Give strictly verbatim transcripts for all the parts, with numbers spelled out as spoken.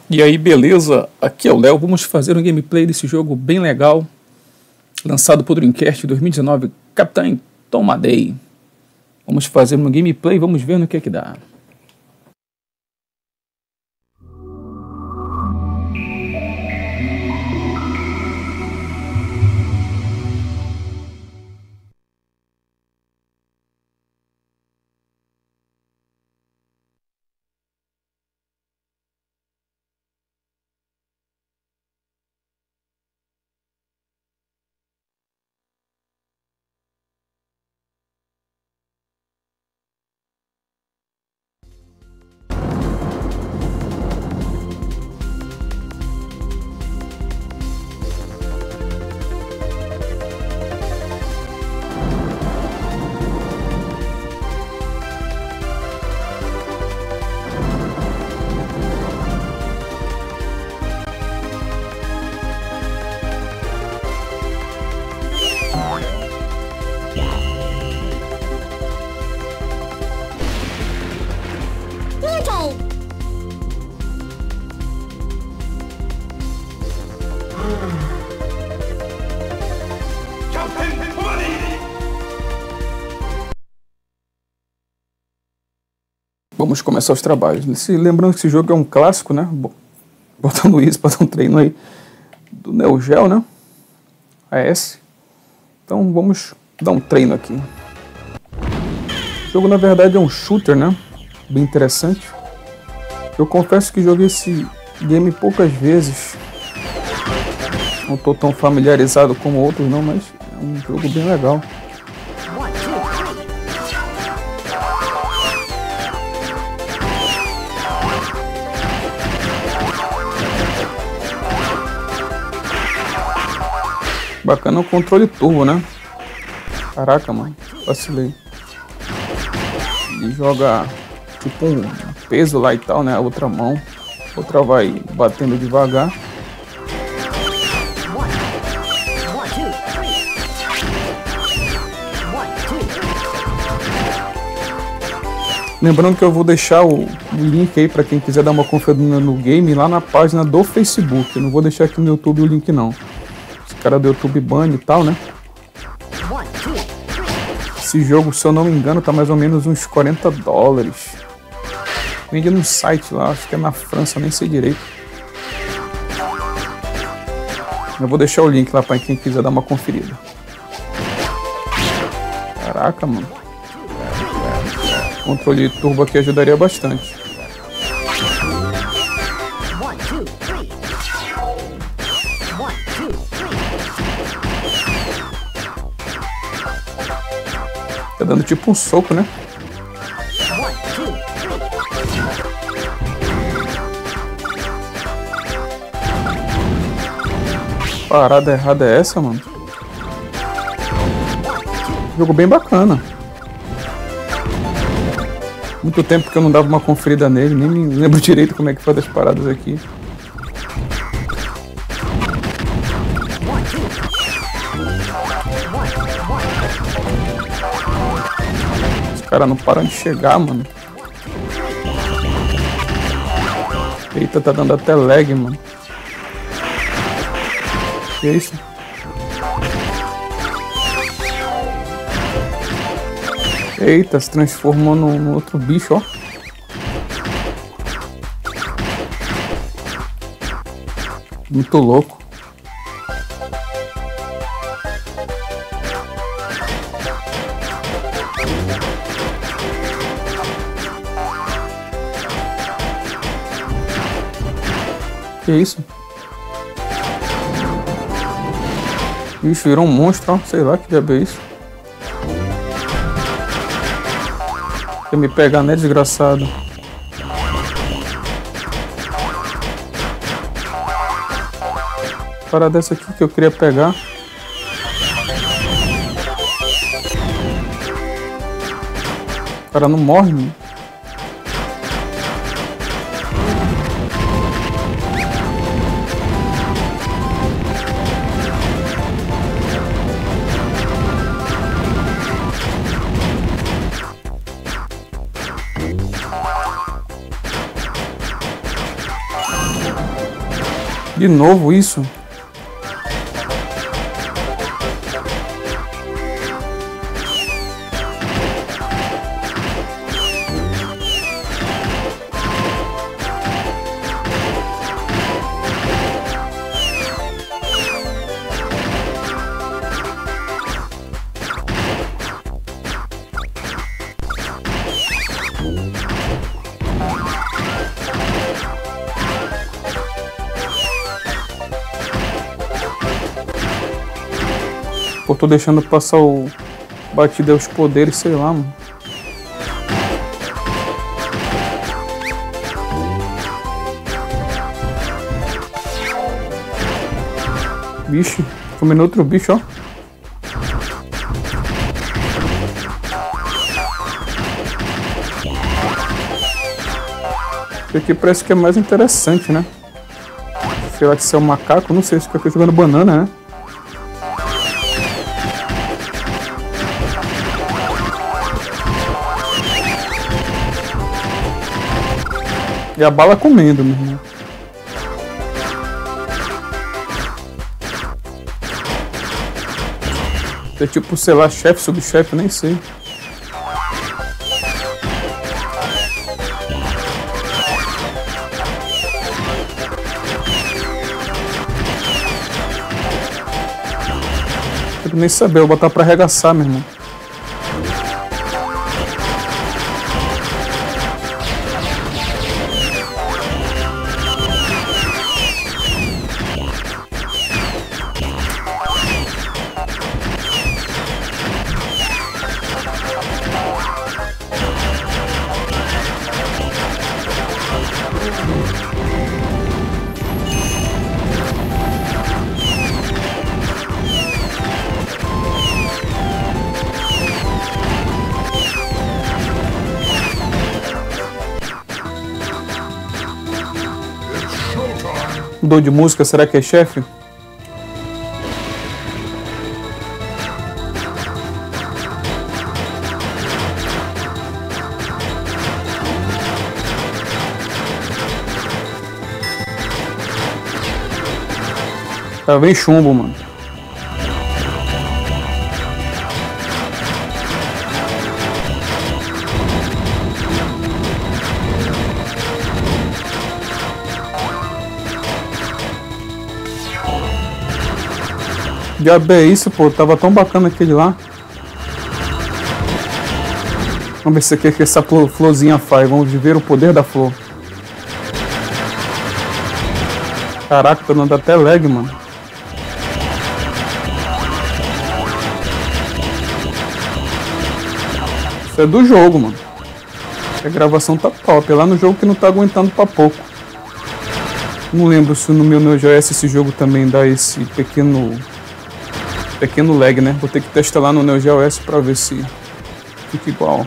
E aí, beleza? Aqui é o Léo. Vamos fazer um gameplay desse jogo bem legal, lançado por Dreamcast dois mil e dezenove, Captain Tomaday. Vamos fazer um gameplay, vamos ver no que é que dá. Vamos começar os trabalhos. Se, lembrando que esse jogo é um clássico, né? Botando isso para dar um treino aí do Neo Geo, né? A S. Então vamos dar um treino aqui. O jogo na verdade é um shooter, né? Bem interessante. Eu confesso que joguei esse game poucas vezes. Não estou tão familiarizado como outros não, mas é um jogo bem legal. Bacana o controle turbo, né? Caraca, mano, vacilei. Ele joga tipo um peso lá e tal, né? A outra mão, outra vai batendo devagar. Lembrando que eu vou deixar o, o link aí para quem quiser dar uma conferida no game lá na página do Facebook. Eu não vou deixar aqui no YouTube o link não. Esse cara do YouTube ban e tal, né? Esse jogo, se eu não me engano, tá mais ou menos uns quarenta dólares. Vende num site lá, acho que é na França, nem sei direito. Eu vou deixar o link lá para quem quiser dar uma conferida. Caraca, mano. O controle turbo aqui ajudaria bastante. Tá dando tipo um soco, né? Parada errada é essa, mano? Jogo bem bacana. Muito tempo que eu não dava uma conferida nele, nem me lembro direito como é que foi das paradas aqui. Os caras não param de chegar, mano. Eita, tá dando até lag, mano. Que é isso? Eita, se transformou no, no outro bicho, ó. Muito louco. Que isso? Bicho, virou um monstro, ó. Sei lá que diabo é isso. Quer me pegar, né, desgraçado? Parada dessa aqui que eu queria pegar. O cara não morre, mano. De novo isso? Pô, tô deixando passar o batida aos poderes, sei lá, mano. Vixe, comendo outro bicho, ó. Esse aqui parece que é mais interessante, né? Sei lá, se é um macaco, não sei se eu tô jogando banana, né? E a bala comendo, meu irmão. É tipo, sei lá, chefe, subchefe, nem sei. Eu nem saber, eu vou botar pra arregaçar, meu irmão. Mudou de música, será que é chefe? Tá bem chumbo, mano. Diabo é isso, pô. Tava tão bacana aquele lá. Vamos ver se aqui que essa florzinha faz. Vamos ver o poder da flor. Caraca, tô dando até lag, mano. Isso é do jogo, mano. A gravação tá top. É lá no jogo que não tá aguentando pra pouco. Não lembro se no meu Neo Geo esse jogo também dá esse pequeno... Pequeno lag, né? Vou ter que testar lá no Neo Geo S pra ver se fica igual.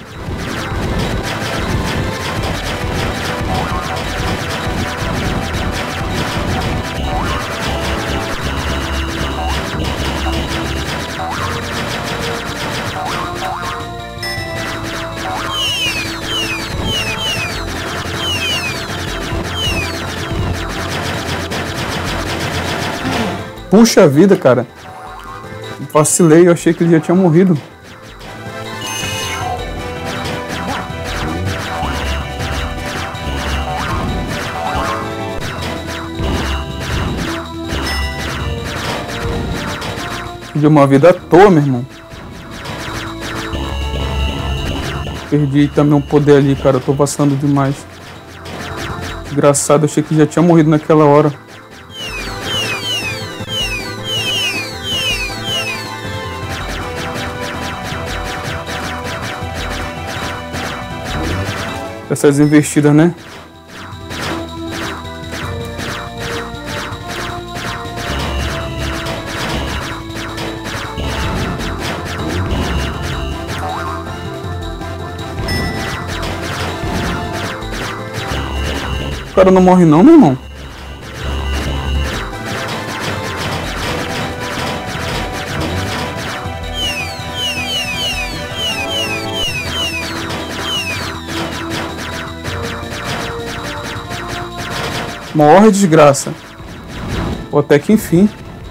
Puxa vida, cara. Vacilei, eu achei que ele já tinha morrido. Perdi uma vida à toa, meu irmão. Perdi também um poder ali, cara. Eu tô vacilando demais. Desgraçado, eu achei que já tinha morrido naquela hora. Essas investidas, né? O cara não morre não, meu irmão. Morre, desgraça. Ou até que enfim.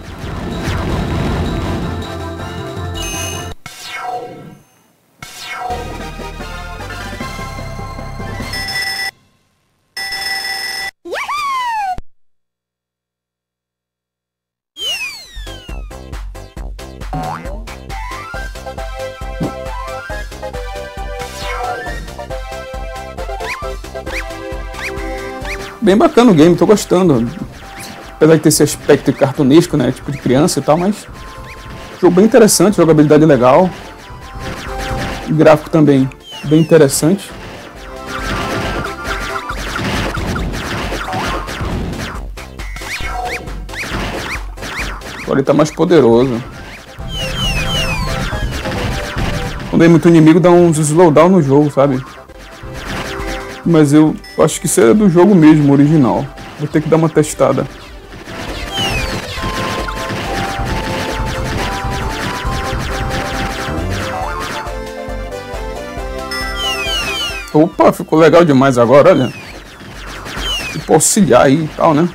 Bem bacana o game, tô gostando. Apesar de ter esse aspecto cartunesco, né, tipo de criança e tal, mas jogo bem interessante, jogabilidade legal, gráfico também bem interessante. Agora ele tá mais poderoso. Quando é muito inimigo dá uns slowdown no jogo, sabe? Mas eu acho que isso é do jogo mesmo, original. Vou ter que dar uma testada. Opa, ficou legal demais agora, olha. Tipo, auxiliar aí e tal, né?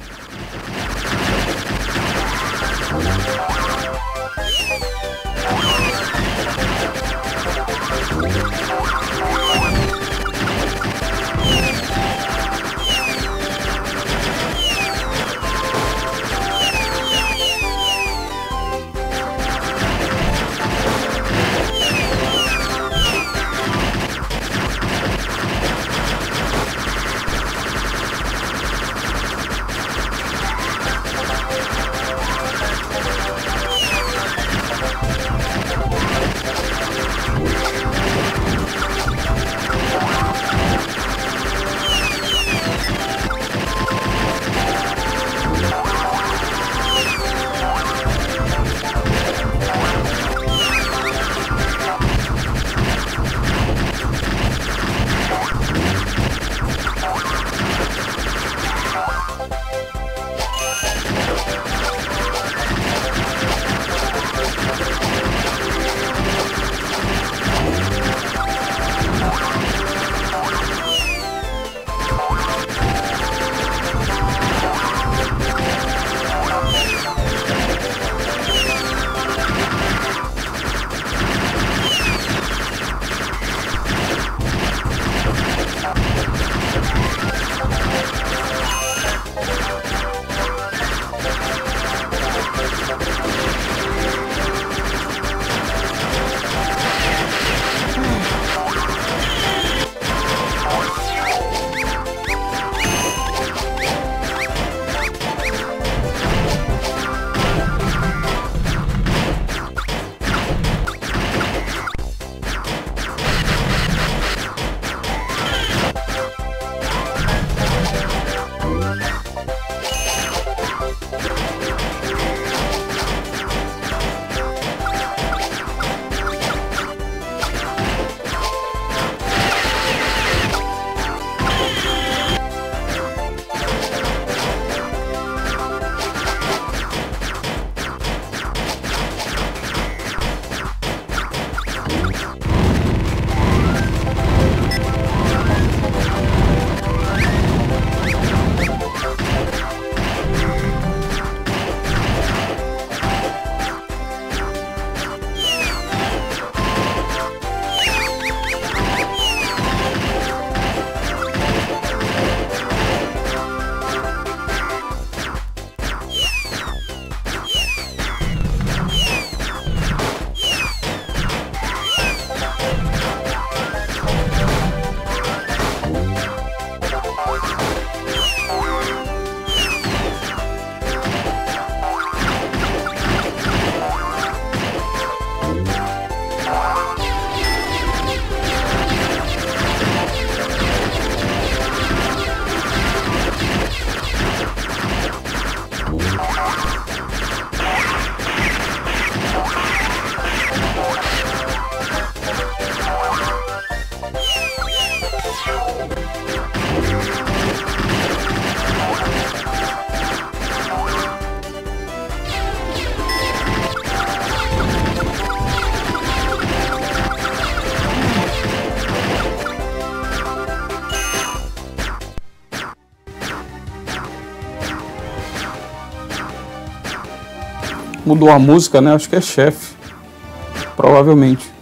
Mudou a música, né? Acho que é chefe. Provavelmente.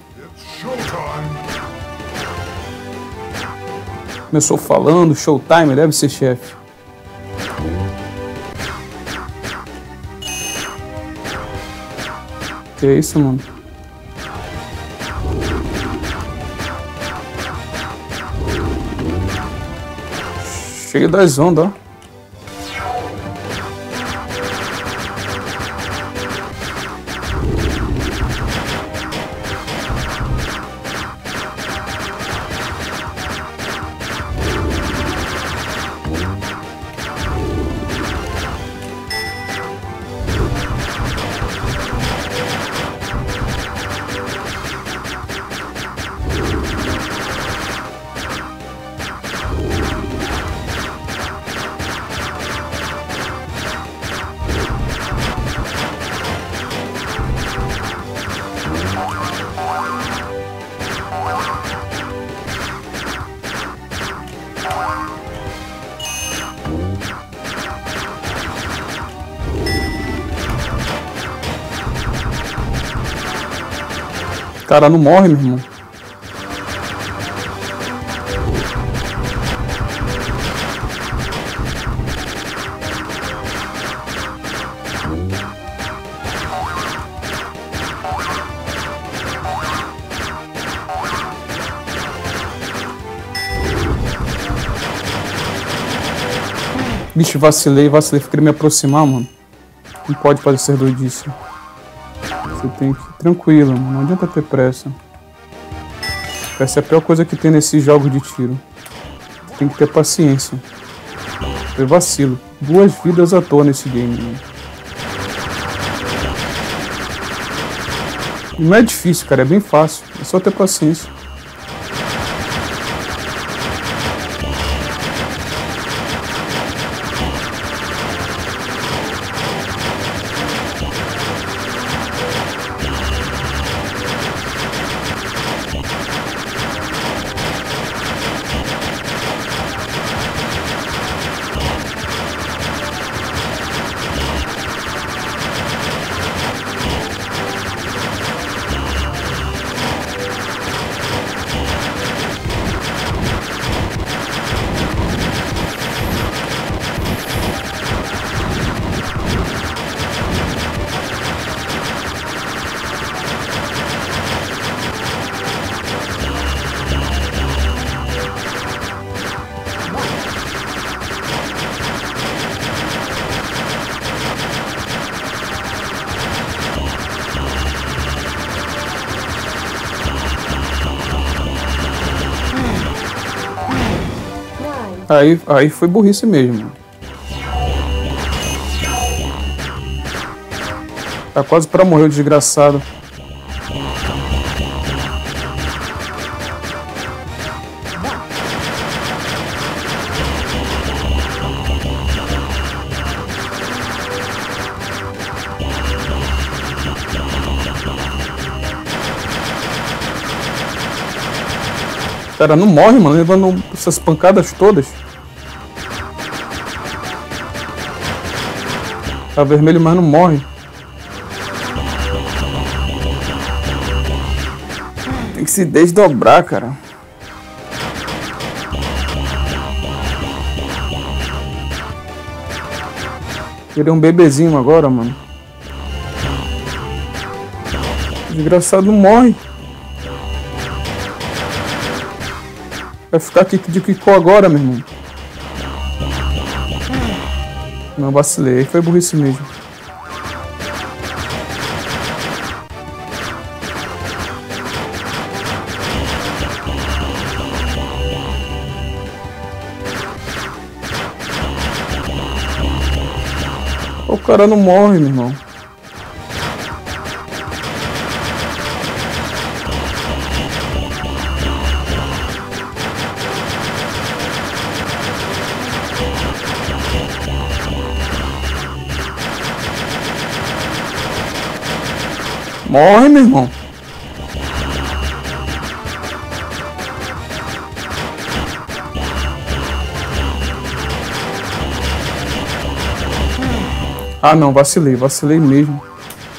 Começou falando, Showtime, deve ser chefe. Que é isso, mano? Cheio das ondas, ó. O cara não morre, meu irmão. Vixe, vacilei, vacilei. Fiquei me aproximar, mano. Não pode fazer ser doidice. Você tem que ir tranquilo, mano. Não adianta ter pressa. Essa é a pior coisa que tem nesses jogos de tiro. Tem que ter paciência. Foi vacilo. Duas vidas à toa nesse game, mano. Não é difícil, cara. É bem fácil. É só ter paciência. Aí, aí foi burrice mesmo. Tá quase pra morrer o desgraçado. Cara, não morre, mano, levando essas pancadas todas. Tá vermelho, mas não morre. Tem que se desdobrar, cara. Queria um bebezinho agora, mano. O desgraçado não morre. Vai ficar aqui de Kiko agora, meu irmão. Não, vacilei. Foi burrice mesmo. O cara não morre, meu irmão. Morre, meu irmão. Ah, não, vacilei, vacilei mesmo.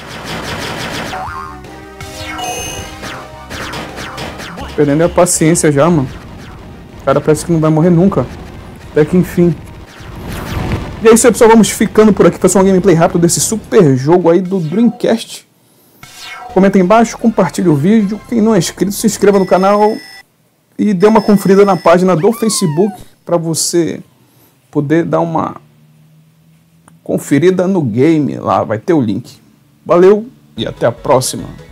Perdendo a paciência já, mano. O cara parece que não vai morrer nunca. Até que enfim. E é isso aí, pessoal. Vamos ficando por aqui. Foi só um gameplay rápido desse super jogo aí do Dreamcast. Comenta aí embaixo, compartilhe o vídeo. Quem não é inscrito, se inscreva no canal. E dê uma conferida na página do Facebook para você poder dar uma conferida no game. Lá vai ter o link. Valeu e até a próxima.